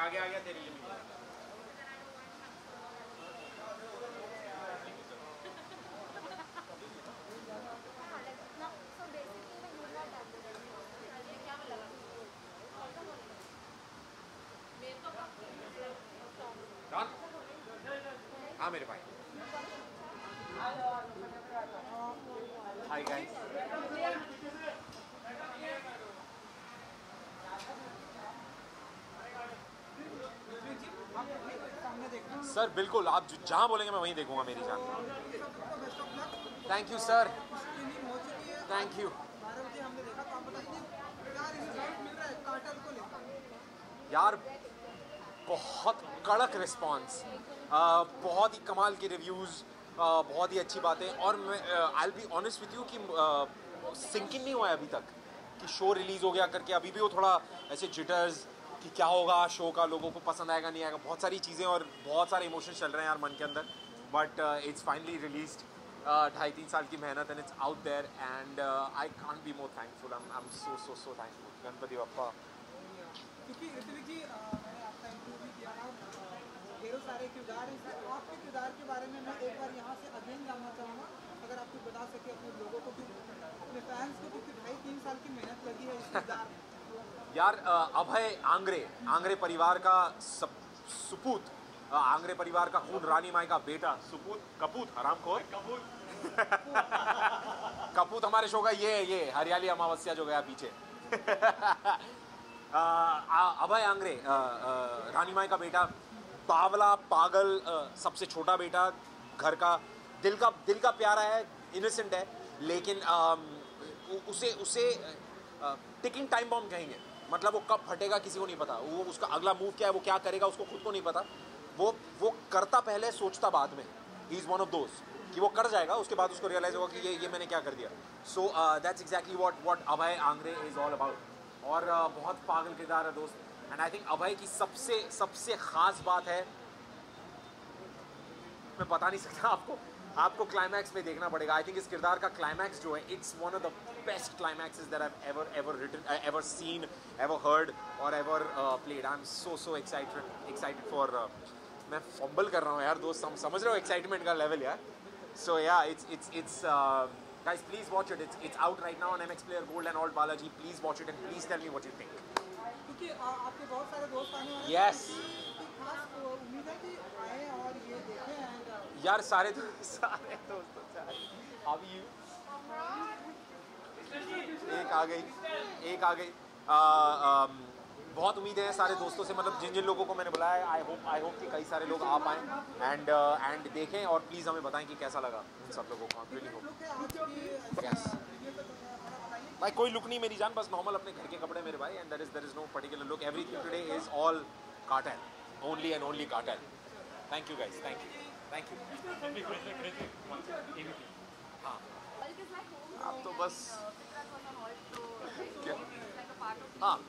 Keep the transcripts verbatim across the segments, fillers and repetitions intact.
आगे आ गया तेरे लिए भी। हाँ मेरे भाई। Hi guys. सर बिल्कुल, आप जहाँ बोलेंगे मैं वहीं देखूंगा मेरी जान। Thank you sir, thank you. यार बहुत कड़क रिस्पॉन्स, बहुत ही कमाल के रिव्यूज़, बहुत ही अच्छी बातें। और मैं I will be honest with you कि सिंक इन नहीं हुआ है अभी तक कि शो रिलीज़ हो गया करके। अभी भी वो थोड़ा ऐसे जिटर्स कि क्या होगा शो का, लोगों को पसंद आएगा नहीं आएगा, बहुत सारी चीज़ें और बहुत सारे इमोशंस चल रहे हैं यार मन के अंदर। बट इट्स फाइनली रिलीज्ड, ढाई तीन साल की मेहनत and it's out there and I can't be more thankful. I am so so so thankful. Ganpati Bappa. क्योंकि ऋत्विक जी मैंने आपका इंटरव्यू भी किया था, ढेरों सारे किरदार हैं, आपके किरदार के बारे में मैं एक बार यहाँ से अगेन जानना चाहूँगा, अगर आप कुछ बता सके अपने लोगों को, अपने फैंस को, क्योंकि ढाई तीन साल की मेहनत लगी है इस किरदार में। यार अभय आंग्रे, आंग्रे परिवार का सब सुपूत, आंग्रे परिवार का खून, रानी माई का बेटा, सुपूत कपूत हरामखोर कपूत कपूत हमारे शो का ये ये हरियाली अमावस्या जो गया पीछे। अभय आंग्रे, रानी माई का बेटा, बावला पागल, सबसे छोटा बेटा घर का, दिल का दिल का प्यारा है, इनोसेंट है, लेकिन उसे उसे टिकिंग टाइम बॉम्ब कहेंगे। मतलब वो कब फटेगा किसी को नहीं पता, वो उसका अगला मूव क्या है, वो क्या करेगा उसको खुद को नहीं पता। वो वो करता पहले सोचता बाद में। He is one of those कि वो कर जाएगा, उसके बाद उसको रियलाइज होगा कि ये ये मैंने क्या कर दिया। So that's exactly what what Abhay Angre is all about. और uh, बहुत पागल किरदार है दोस्त। एंड आई थिंक अभय की सबसे सबसे ख़ास बात है, मैं बता नहीं सकता आपको, आपको क्लाइमैक्स में देखना पड़ेगा। आई थिंक इस किरदार का क्लाइमैक्स जो है, it's one of the best climaxes that I have ever ever written, ever seen, ever heard और ever played. I am so so excited excited for, मैं फंबल कर रहा हूँ यार दोस्त, सम, समझ रहे हो एक्साइटमेंट का लेवल यार। So yeah it's it's it's guys, please watch it. It's it's out right now on M X Player Gold and Alt Balaji. Please watch it and please tell me what you think. क्योंकि आपके बहुत सारे दोस्त आने वाले हैं। Yes. खास उम्मीद है कि आए और ये देखें। यार सारे दो, सारे दोस्तों से आए। How are you? एक आ गई, एक आ गई। uh, um, बहुत उम्मीद है सारे दोस्तों से, मतलब जिन जिन लोगों को मैंने बुलाया, आई होप आई होप कि कई सारे लोग आ पाएँ एंड एंड देखें और प्लीज़ हमें बताएं कि कैसा लगा उन सब लोगों को। Really hope. यस भाई, कोई लुक नहीं मेरी जान, बस नॉर्मल अपने घर के कपड़े मेरे भाई, and there is there is no particular look. Everything today is all cartel, only and only cartel. Thank you guys, thank you thank you. हाँ आप तो बस क्या, हाँ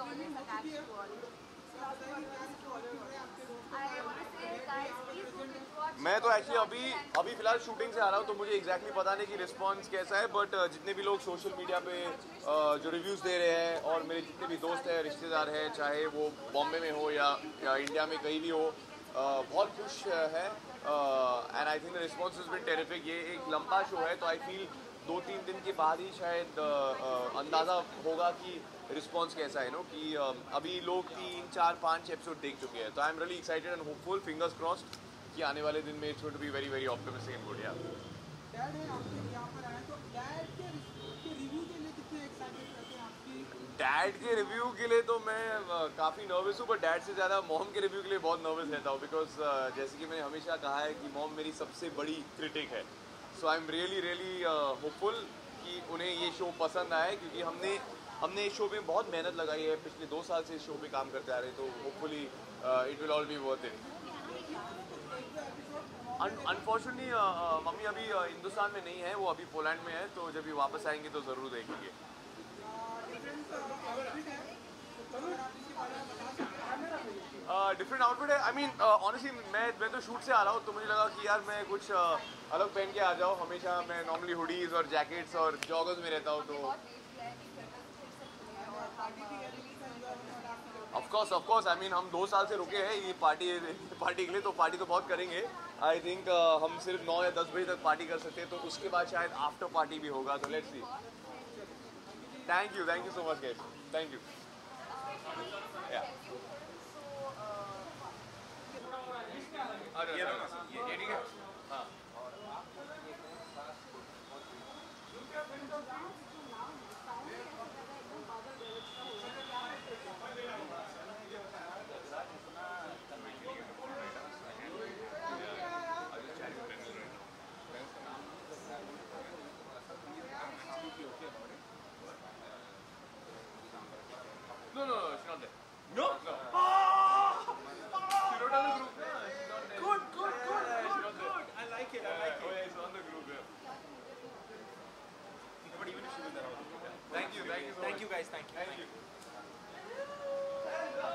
मैं तो एक्चुअली अभी अभी फिलहाल शूटिंग से आ रहा हूँ, तो मुझे एग्जैक्टली पता नहीं कि रिस्पांस कैसा है, बट जितने भी लोग सोशल मीडिया पे जो रिव्यूज़ दे रहे हैं और मेरे जितने भी दोस्त हैं, रिश्तेदार हैं, चाहे वो बॉम्बे में हो या, या इंडिया में कहीं भी हो, बहुत खुश है। And I think the response is been terrific. ये एक लंबा शो है, तो आई फील दो तीन दिन के बाद ही शायद अंदाज़ा होगा कि रिस्पॉन्स कैसा है नो, कि अभी लोग तीन चार पाँच एपिसोड देख चुके हैं। तो I am really excited and hopeful, fingers crossed कि आने वाले दिन में it's going to be very very optimistic and good. या डैड है आपके यहाँ पर आए, तो डैड के रिव्यू के लिए कितने एक्साइटेड रहते हैं आपकी? डैड के रिव्यू के लिए तो मैं काफ़ी नर्वस हूँ, बट डैड से ज़्यादा मॉम के रिव्यू के लिए बहुत नर्वस रहता हूँ, बिकॉज uh, जैसे कि मैंने हमेशा कहा है कि मॉम मेरी सबसे बड़ी क्रिटिक है। So I am really really hopeful कि उन्हें ये शो पसंद आए, क्योंकि हमने हमने इस शो में बहुत मेहनत लगाई है, पिछले दो साल से इस शो पे काम करते आ रहे हैं, तो hopefully it will all be worth it. Unfortunately mummy अभी हिंदुस्तान में नहीं है, वो अभी पोलैंड में है, तो जब भी वापस आएंगे तो ज़रूर देखेंगे। डिफरेंट आउटफिट है, आई मीन ऑनेस्टली मैं मैं तो शूट से आ रहा हूँ, तो मुझे लगा कि यार मैं कुछ uh, अलग पहन के आ जाओ। हमेशा मैं नॉर्मली हुडीज़ और जैकेट्स और जॉगर्स में रहता हूँ, तो of course, of course. I mean, हम दो साल से रुके हैं ये पार्टी पार्टी के लिए, तो पार्टी तो बहुत करेंगे. आई थिंक uh, हम सिर्फ नौ या दस बजे तक पार्टी कर सकते हैं, तो उसके बाद शायद आफ्टर पार्टी भी होगा, तो let's see. Thank you thank you so much guys. Thank you. ये ठीक है. हाँ. No, no, no, she's not there. No? No. Ah! She wrote on the group. Yeah, she's not there. Good, good, good, Yeah, she's good, not there. good. I like it, I like Oh it. yeah, it's on the group. Yeah. But even if she was there, I would- Thank you, thank you so much. Thank you guys, thank you.